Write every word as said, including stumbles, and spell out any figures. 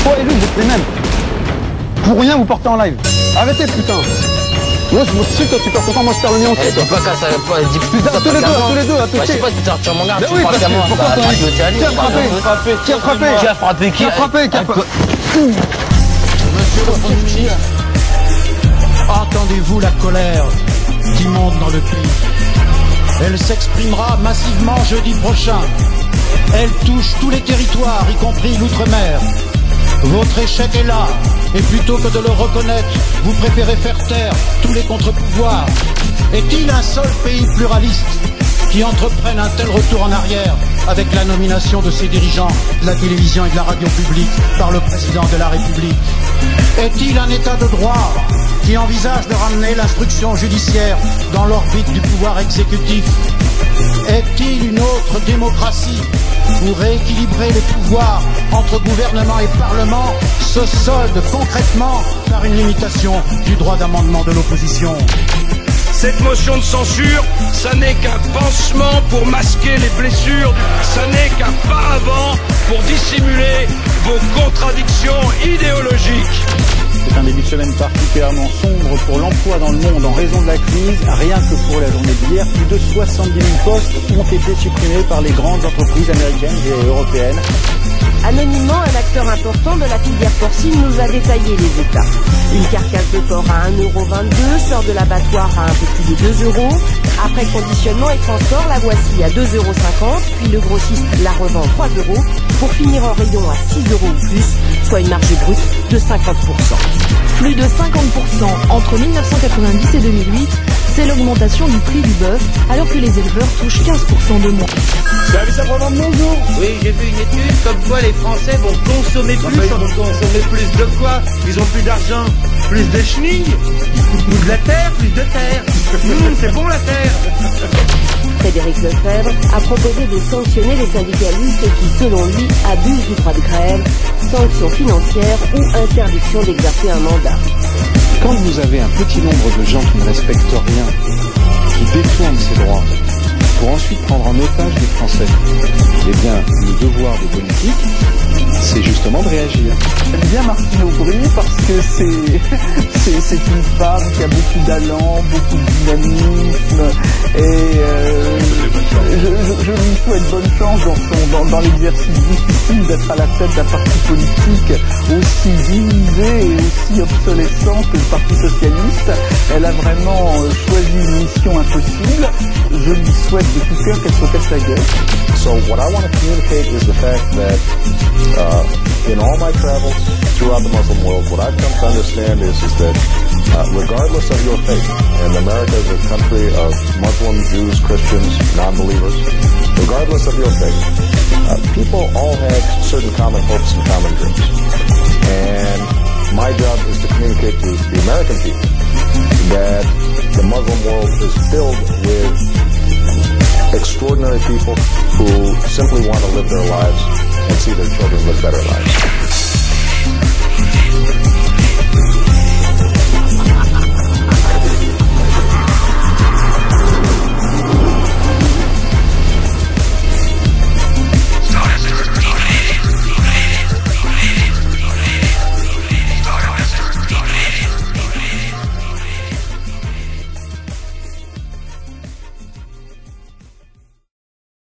Toi et lui, vous êtes les mêmes. Pour rien, vous portez en live. Arrêtez, putain. Moi, je me suis toi, tu perds ton temps, moi, je perds le mien aussi. Eh, dis pas qu'à ça, pas, dis Putain, tous les deux, tous les deux, à bah, je sais pas, tu t'en mon garde, tu oui, penses qu'à moi. pourquoi Bah, t'as tu veux t'y aller. Qui a frappé? Qui a frappé? Qui a frappé? Qui a frappé? Qui a frappé? Monsieur le Premier ministre, entendez-vous la colère qui monte dans le pays? Elle s'exprimera massivement jeudi prochain. Elle touche tous les territoires, y compris l'outre-mer. Votre échec est là, et plutôt que de le reconnaître, vous préférez faire taire tous les contre-pouvoirs. Est-il un seul pays pluraliste qui entreprenne un tel retour en arrière avec la nomination de ses dirigeants de la télévision et de la radio publique par le président de la République? Est-il un État de droit qui envisage de ramener l'instruction judiciaire dans l'orbite du pouvoir exécutif? Est-il une autre démocratie où rééquilibrer les pouvoirs entre gouvernement et parlement se solde concrètement par une limitation du droit d'amendement de l'opposition? Cette motion de censure, ça n'est qu'un pansement pour masquer les blessures, ça n'est qu'un paravent pour dissimuler vos contradictions idéologiques. C'est un début de semaine particulièrement sombre pour l'emploi dans le monde en raison de la crise. Rien que pour la journée d'hier, plus de soixante-dix mille postes ont été supprimés par les grandes entreprises américaines et européennes. Anonymement, un acteur important de la filière porcine nous a détaillé les états. Une carcasse de porc à un euro vingt-deux sort de l'abattoir à un peu plus de deux euros. Après conditionnement et transport, la voici à deux euros cinquante, puis le grossiste la revend trois euros, pour finir en rayon à six euros ou plus, soit une marge brute de cinquante pour cent. Plus de cinquante pour cent entre mille neuf cent quatre-vingt-dix et deux mille huit, c'est l'augmentation du prix du bœuf, alors que les éleveurs touchent quinze pour cent de moins. Service après-vente, bonjour. Oui, j'ai vu une étude comme quoi les Français vont consommer plus. Ils vont consommer plus de quoi? Ils ont plus d'argent. Plus de chenilles. Ou de la terre, plus de terre. Mmh, c'est bon la terre. Frédéric Lefebvre a proposé de sanctionner les syndicalistes qui, selon lui, abusent du droit de grève, sanctions financières ou interdiction d'exercer un mandat. Quand vous avez un petit nombre de gens qui ne respectent rien, qui détournent ces droits, pour ensuite prendre en otage les Français, eh bien, le devoir des politiques, c'est justement de réagir. J'aime bien Martine Aubry parce que c'est c'est une femme qui a beaucoup d'allant, beaucoup de dynamisme et euh, je, je, je lui souhaite bonne chance dans, son, dans, dans l'exercice difficile d'être à la tête d'un parti politique aussi divisé et aussi obsolescent que le Parti Socialiste. Elle a vraiment choisi une mission impossible. Je lui souhaite de tout cœur qu'elle se casse la gueule. So what I want to communicate is the fact that uh, in all my travels throughout the Muslim world, what I've come to understand is, is that uh, regardless of your faith, and America is a country of Muslim, Jews, Christians, non-believers, regardless of your faith, uh, people all have certain common hopes and common dreams. And my job is to communicate to the American people that the Muslim world is filled with extraordinary people who simply want to live their lives and see their children live better lives.